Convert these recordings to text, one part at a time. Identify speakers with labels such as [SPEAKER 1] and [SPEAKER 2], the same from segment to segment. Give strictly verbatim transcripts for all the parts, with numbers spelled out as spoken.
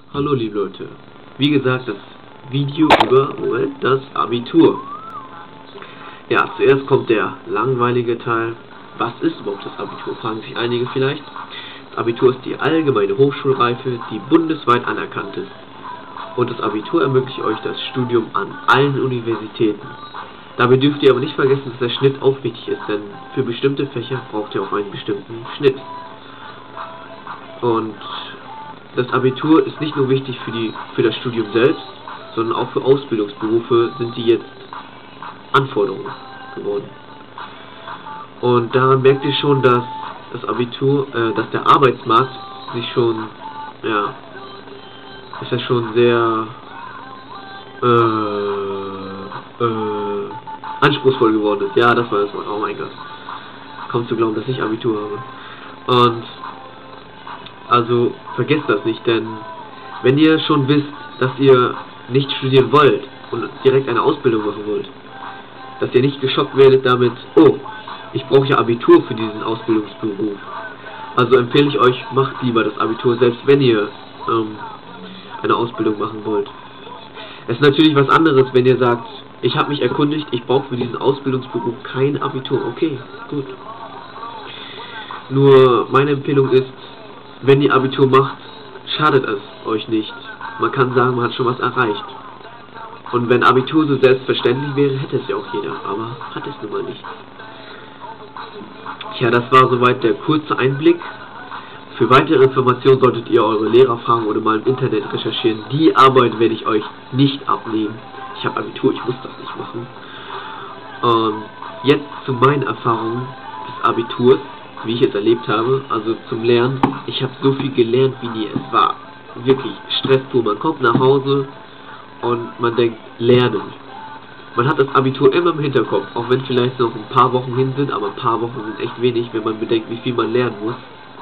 [SPEAKER 1] Hallo liebe Leute, wie gesagt, das Video über Moment, das Abitur. Ja, zuerst kommt der langweilige Teil. Was ist überhaupt das Abitur? Fragen sich einige vielleicht. Das Abitur ist die allgemeine Hochschulreife, die bundesweit anerkannt ist. Und das Abitur ermöglicht euch das Studium an allen Universitäten. Dabei dürft ihr aber nicht vergessen, dass der Schnitt auch wichtig ist, denn für bestimmte Fächer braucht ihr auch einen bestimmten Schnitt. Und das Abitur ist nicht nur wichtig für, die, für das Studium selbst, sondern auch für Ausbildungsberufe sind die jetzt Anforderungen geworden. Und daran merkt ihr schon, dass das Abitur, äh, dass der Arbeitsmarkt sich schon, ja, ist ja schon sehr äh, äh, anspruchsvoll geworden ist. Ja, das war das Wort. Oh mein Gott. Kaum zu glauben, dass ich Abitur habe. Und also vergesst das nicht, denn wenn ihr schon wisst, dass ihr nicht studieren wollt und direkt eine Ausbildung machen wollt, dass ihr nicht geschockt werdet damit, oh, ich brauche ja Abitur für diesen Ausbildungsberuf. Also empfehle ich euch, macht lieber das Abitur, selbst wenn ihr ähm, eine Ausbildung machen wollt. Es ist natürlich was anderes, wenn ihr sagt, ich habe mich erkundigt, ich brauche für diesen Ausbildungsberuf kein Abitur. Okay, gut. Nur meine Empfehlung ist, wenn ihr Abitur macht, schadet es euch nicht. Man kann sagen, man hat schon was erreicht. Und wenn Abitur so selbstverständlich wäre, hätte es ja auch jeder, aber hat es nun mal nicht. Tja, das war soweit der kurze Einblick. Für weitere Informationen solltet ihr eure Lehrer fragen oder mal im Internet recherchieren. Die Arbeit werde ich euch nicht abnehmen. Ich habe Abitur, ich muss das nicht machen. Und jetzt zu meinen Erfahrungen des Abiturs, wie ich es erlebt habe, also zum Lernen. Ich habe so viel gelernt wie nie. Es war wirklich Stress pur. Man kommt nach Hause und man denkt, lernen. Man hat das Abitur immer im Hinterkopf, auch wenn vielleicht noch ein paar Wochen hin sind, aber ein paar Wochen sind echt wenig, wenn man bedenkt, wie viel man lernen muss.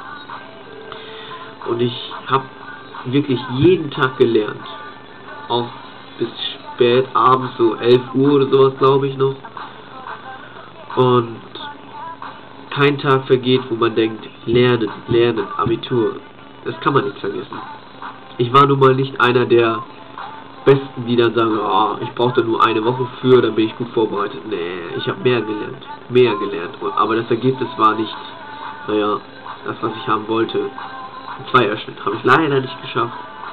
[SPEAKER 1] Und ich habe wirklich jeden Tag gelernt. Auch bis spät abends, so elf Uhr oder sowas, glaube ich noch. Und kein Tag vergeht, wo man denkt, lernen, lernen, Abitur. Das kann man nicht vergessen. Ich war nun mal nicht einer der Besten, die dann sagen, oh, ich brauche da nur eine Woche für, dann bin ich gut vorbereitet. Nee, ich habe mehr gelernt, mehr gelernt. Aber das Ergebnis war nicht, naja, das, was ich haben wollte. Ein Zweierschnitt habe ich leider nicht geschafft.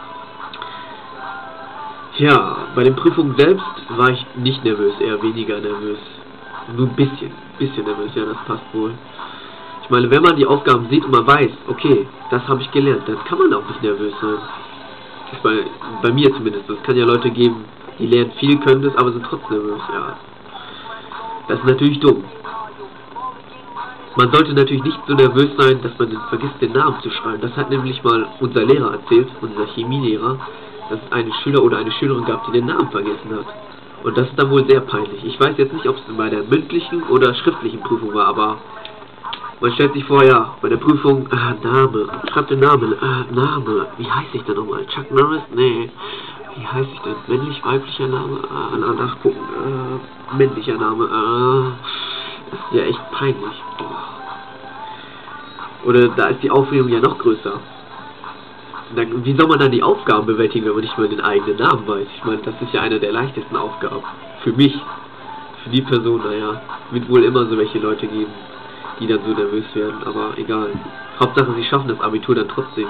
[SPEAKER 1] Ja, bei den Prüfungen selbst war ich nicht nervös, eher weniger nervös. Nur ein bisschen, bisschen nervös, ja, das passt wohl. Ich meine, wenn man die Aufgaben sieht und man weiß, okay, das habe ich gelernt, dann kann man auch nicht nervös sein. Das ist bei, bei mir zumindest. Es kann ja Leute geben, die lernen viel, können das, aber sind trotzdem nervös, ja. Das ist natürlich dumm. Man sollte natürlich nicht so nervös sein, dass man vergisst, den Namen zu schreiben. Das hat nämlich mal unser Lehrer erzählt, unser Chemielehrer, dass es einen Schüler oder eine Schülerin gab, die den Namen vergessen hat. Und das ist dann wohl sehr peinlich. Ich weiß jetzt nicht, ob es bei der mündlichen oder schriftlichen Prüfung war, aber man stellt sich vor, ja, bei der Prüfung, ah, Name, schreibt den Namen, ah, Name, wie heiße ich denn nochmal? Chuck Norris? Nee, wie heiße ich denn? Männlich, weiblicher Name? Ah, nachgucken, ah, männlicher Name, ah, das ist ja echt peinlich. Boah. Oder da ist die Aufregung ja noch größer. Dann, wie soll man dann die Aufgaben bewältigen, wenn man nicht mal den eigenen Namen weiß? Ich meine, das ist ja eine der leichtesten Aufgaben. Für mich, für die Person, naja, wird wohl immer so welche Leute geben, die dann so nervös werden, aber egal. Hauptsache, sie schaffen das Abitur dann trotzdem.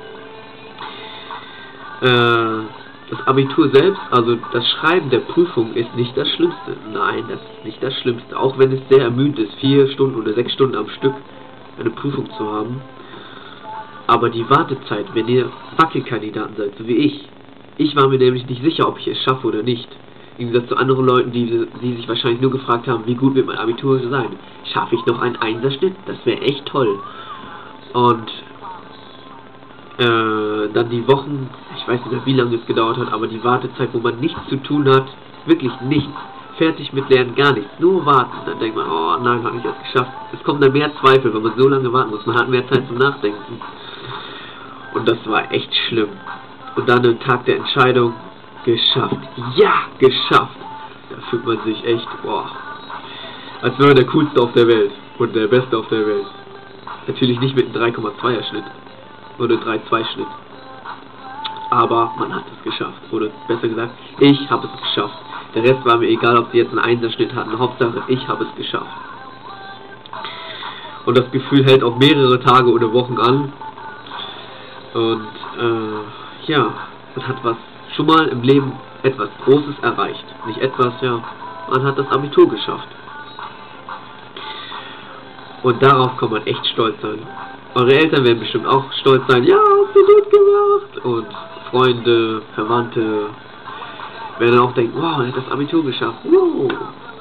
[SPEAKER 1] Äh, das Abitur selbst, also das Schreiben der Prüfung ist nicht das Schlimmste. Nein, das ist nicht das Schlimmste. Auch wenn es sehr ermüdend ist, vier Stunden oder sechs Stunden am Stück eine Prüfung zu haben. Aber die Wartezeit, wenn ihr Wackelkandidaten seid, so wie ich. Ich war mir nämlich nicht sicher, ob ich es schaffe oder nicht. Im Gegensatz zu anderen Leuten, die, die sich wahrscheinlich nur gefragt haben, wie gut wird mein Abitur sein. Schaffe ich noch einen Einserschnitt? Das wäre echt toll. Und äh, dann die Wochen, ich weiß nicht mehr, wie lange es gedauert hat, aber die Wartezeit, wo man nichts zu tun hat, wirklich nichts. Fertig mit Lernen, gar nichts. Nur warten. Dann denkt man, oh nein, habe ich das geschafft. Es kommen dann mehr Zweifel, wenn man so lange warten muss. Man hat mehr Zeit zum Nachdenken. Und das war echt schlimm. Und dann am Tag der Entscheidung, geschafft. Ja, geschafft. Da fühlt man sich echt, boah, als wäre man der Coolste auf der Welt. Und der Beste auf der Welt. Natürlich nicht mit einem drei Komma zweier Schnitt. Oder drei Komma zwei Schnitt. aber man hat es geschafft. Oder besser gesagt, ich habe es geschafft. Der Rest war mir egal, ob sie jetzt einen Einserschnitt hatten. Hauptsache, ich habe es geschafft. Und das Gefühl hält auch mehrere Tage oder Wochen an. Und äh, ja, man hat was schon mal im Leben etwas Großes erreicht. Nicht etwas, ja, man hat das Abitur geschafft. Und darauf kann man echt stolz sein. Eure Eltern werden bestimmt auch stolz sein. Ja, hast du gut gemacht. Und Freunde, Verwandte werden auch denken, wow, er hat das Abitur geschafft. Wow.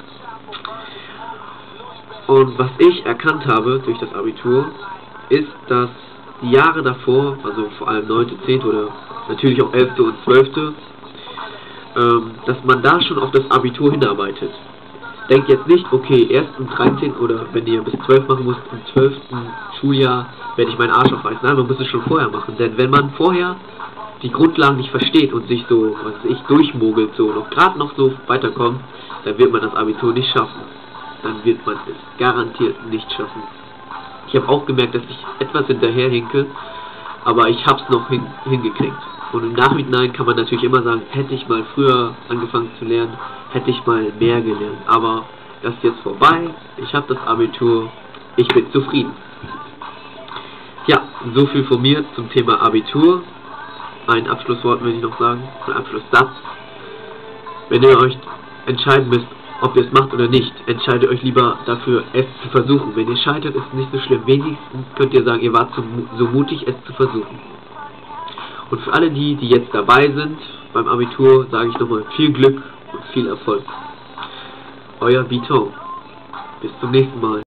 [SPEAKER 1] Und was ich erkannt habe durch das Abitur, ist, dass die Jahre davor, also vor allem neunte, zehnte oder natürlich auch elfte und zwölfte, ähm, dass man da schon auf das Abitur hinarbeitet. Denkt jetzt nicht, okay, erst im dreizehnten oder wenn ihr bis zwölf machen müsst, im zwölften Schuljahr werde ich meinen Arsch aufreißen. Nein, man muss es schon vorher machen. Denn wenn man vorher die Grundlagen nicht versteht und sich so, was weiß ich, durchmogelt, so noch gerade noch so weiterkommt, dann wird man das Abitur nicht schaffen. Dann wird man es garantiert nicht schaffen. Ich habe auch gemerkt, dass ich etwas hinterherhinke, aber ich habe es noch hin, hingekriegt. Und im Nachhinein kann man natürlich immer sagen, hätte ich mal früher angefangen zu lernen, hätte ich mal mehr gelernt. Aber das ist jetzt vorbei, ich habe das Abitur, ich bin zufrieden. Ja, so viel von mir zum Thema Abitur. Ein Abschlusswort will ich noch sagen, ein Abschlusssatz. Wenn ihr euch entscheiden müsst, ob ihr es macht oder nicht, entscheidet euch lieber dafür, es zu versuchen. Wenn ihr scheitert, ist es nicht so schlimm. Wenigstens könnt ihr sagen, ihr wart so, so mutig, es zu versuchen. Und für alle die, die jetzt dabei sind beim Abitur, sage ich nochmal viel Glück und viel Erfolg. Euer Vito. Bis zum nächsten Mal.